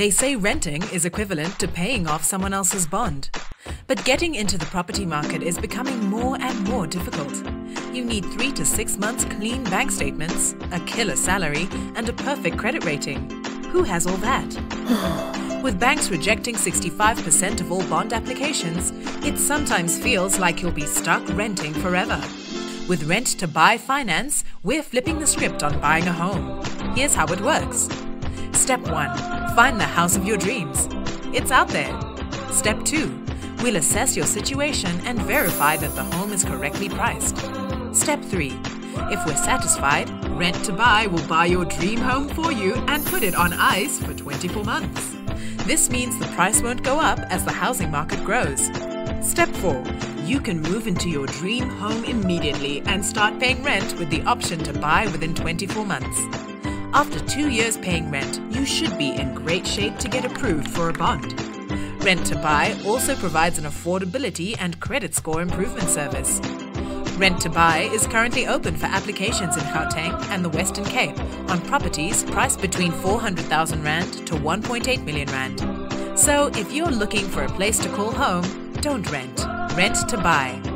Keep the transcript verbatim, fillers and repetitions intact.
They say renting is equivalent to paying off someone else's bond. But getting into the property market is becoming more and more difficult. You need three to six months clean bank statements, a killer salary, and a perfect credit rating. Who has all that? With banks rejecting sixty-five percent of all bond applications, it sometimes feels like you'll be stuck renting forever. With Rent to Buy Finance, we're flipping the script on buying a home. Here's how it works. Step one. Find the house of your dreams. It's out there. Step two. We'll assess your situation and verify that the home is correctly priced. Step three. If we're satisfied, Rent to Buy will buy your dream home for you and put it on ice for twenty-four months. This means the price won't go up as the housing market grows. Step four. You can move into your dream home immediately and start paying rent with the option to buy within twenty-four months. After two years paying rent, you should be in great shape to get approved for a bond. Rent to Buy also provides an affordability and credit score improvement service. Rent to Buy is currently open for applications in Gauteng and the Western Cape on properties priced between four hundred thousand rand to one point eight million rand. So if you're looking for a place to call home, don't rent. Rent to Buy.